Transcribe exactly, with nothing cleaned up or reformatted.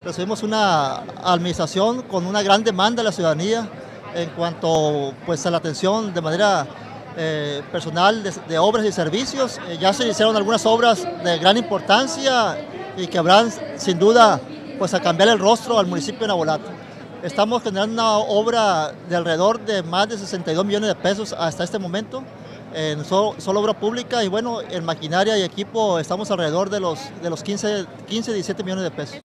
Recibimos una administración con una gran demanda de la ciudadanía en cuanto pues, a la atención de manera eh, personal de, de obras y servicios. Eh, ya se iniciaron algunas obras de gran importancia y que habrán sin duda pues, a cambiar el rostro al municipio de Navolato. Estamos generando una obra de alrededor de más de sesenta y dos millones de pesos hasta este momento, en solo, solo obra pública, y bueno, en maquinaria y equipo estamos alrededor de los, de los quince, quince, diecisiete millones de pesos.